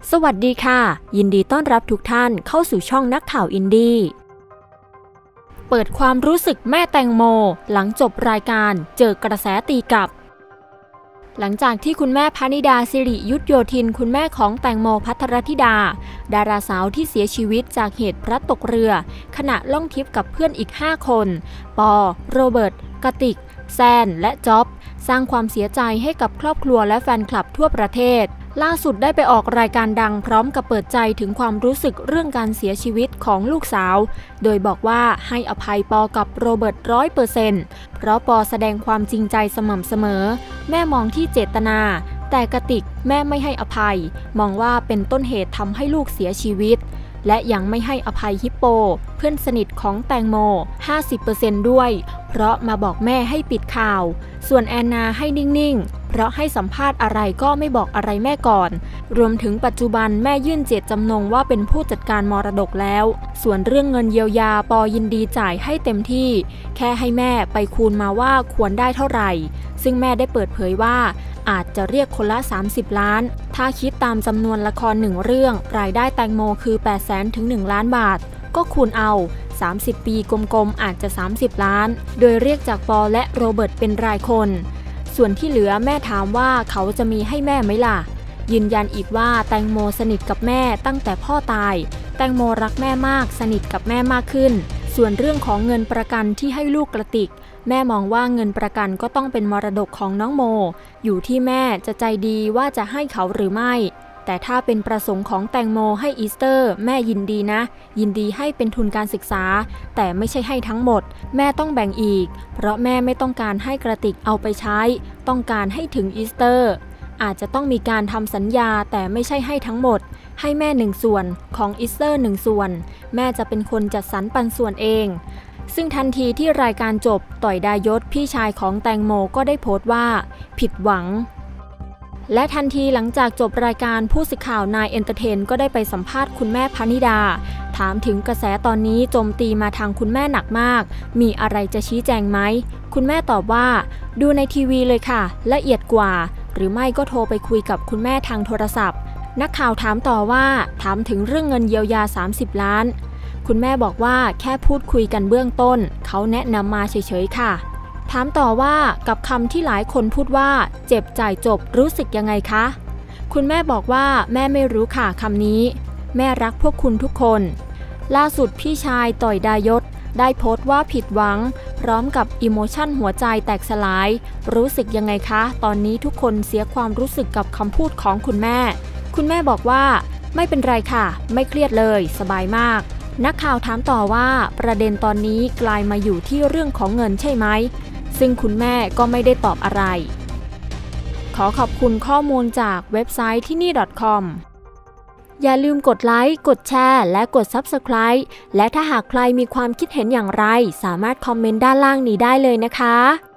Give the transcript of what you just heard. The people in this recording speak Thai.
สวัสดีค่ะยินดีต้อนรับทุกท่านเข้าสู่ช่องนักข่าวอินดี้เปิดความรู้สึกแม่แตงโมหลังจบรายการเจอกระแสตีกลับหลังจากที่คุณแม่พนิดาสิริยุทธโยธินคุณแม่ของแตงโมภัทรธิดาดาราสาวที่เสียชีวิตจากเหตุพลัดตกเรือขณะล่องทริปกับเพื่อนอีก5คนปอโรเบิร์ตกติกแซนและจ๊อบสร้างความเสียใจให้กับครอบครัวและแฟนคลับทั่วประเทศล่าสุดได้ไปออกรายการดังพร้อมกับเปิดใจถึงความรู้สึกเรื่องการเสียชีวิตของลูกสาวโดยบอกว่าให้อภัยปอกับโรเบิร์ต100%เพราะปอแสดงความจริงใจสม่ำเสมอแม่มองที่เจตนาแต่กติกแม่ไม่ให้อภัยมองว่าเป็นต้นเหตุทำให้ลูกเสียชีวิตและยังไม่ให้อภัยฮิปโปเพื่อนสนิทของแตงโม 50% ด้วยเพราะมาบอกแม่ให้ปิดข่าวส่วนแอนนาให้นิ่งๆเพราะให้สัมภาษณ์อะไรก็ไม่บอกอะไรแม่ก่อนรวมถึงปัจจุบันแม่ยื่นเจตจำนงว่าเป็นผู้จัดการมรดกแล้วส่วนเรื่องเงินเยียวยาปอยินดีจ่ายให้เต็มที่แค่ให้แม่ไปคูณมาว่าควรได้เท่าไหร่ซึ่งแม่ได้เปิดเผยว่าอาจจะเรียกคนละ30 ล้านถ้าคิดตามจำนวนละคร1เรื่องรายได้แตงโมคือ 800,000 ถึง 1 ล้านบาทก็คูณเอา30 ปีกลมๆอาจจะ30 ล้านโดยเรียกจากปอและโรเบิร์ตเป็นรายคนส่วนที่เหลือแม่ถามว่าเขาจะมีให้แม่ไหมล่ะยืนยันอีกว่าแตงโมสนิทกับแม่ตั้งแต่พ่อตายแตงโมรักแม่มากสนิทกับแม่มากขึ้นส่วนเรื่องของเงินประกันที่ให้ลูกกระติกแม่มองว่าเงินประกันก็ต้องเป็นมรดกของน้องโมอยู่ที่แม่จะใจดีว่าจะให้เขาหรือไม่แต่ถ้าเป็นประสงค์ของแตงโมให้อีสเตอร์แม่ยินดีนะยินดีให้เป็นทุนการศึกษาแต่ไม่ใช่ให้ทั้งหมดแม่ต้องแบ่งอีกเพราะแม่ไม่ต้องการให้กระติกเอาไปใช้ต้องการให้ถึงอีสเตอร์อาจจะต้องมีการทำสัญญาแต่ไม่ใช่ให้ทั้งหมดให้แม่1 ส่วนของอีสเตอร์1 ส่วนแม่จะเป็นคนจัดสรรปันส่วนเองซึ่งทันทีที่รายการจบต่อยดายศพี่ชายของแตงโมก็ได้โพสต์ว่าผิดหวังและทันทีหลังจากจบรายการผู้สื่อข่าวนายเอนเตอร์เทนก็ได้ไปสัมภาษณ์คุณแม่พนิดาถามถึงกระแสตอนนี้โจมตีมาทางคุณแม่หนักมากมีอะไรจะชี้แจงไหมคุณแม่ตอบว่าดูในทีวีเลยค่ะละเอียดกว่าหรือไม่ก็โทรไปคุยกับคุณแม่ทางโทรศัพท์นักข่าวถามต่อว่าถามถึงเรื่องเงินเยียวยา30 ล้านคุณแม่บอกว่าแค่พูดคุยกันเบื้องต้นเขาแนะนำมาเฉยๆค่ะถามต่อว่ากับคำที่หลายคนพูดว่าเจ็บจ่ายจบรู้สึกยังไงคะคุณแม่บอกว่าแม่ไม่รู้ค่ะคำนี้แม่รักพวกคุณทุกคนล่าสุดพี่ชายต่อยดายศได้โพสต์ว่าผิดหวังพร้อมกับอิโมชั่นหัวใจแตกสลายรู้สึกยังไงคะตอนนี้ทุกคนเสียความรู้สึกกับคำพูดของคุณแม่บอกว่าไม่เป็นไรค่ะไม่เครียดเลยสบายมากนักข่าวถามต่อว่าประเด็นตอนนี้กลายมาอยู่ที่เรื่องของเงินใช่ไหมซึ่งคุณแม่ก็ไม่ได้ตอบอะไรขอขอบคุณข้อมูลจากเว็บไซต์ที่นี่ .com อย่าลืมกดไลค์กดแชร์และกด Subscribe และถ้าหากใครมีความคิดเห็นอย่างไรสามารถคอมเมนต์ด้านล่างนี้ได้เลยนะคะ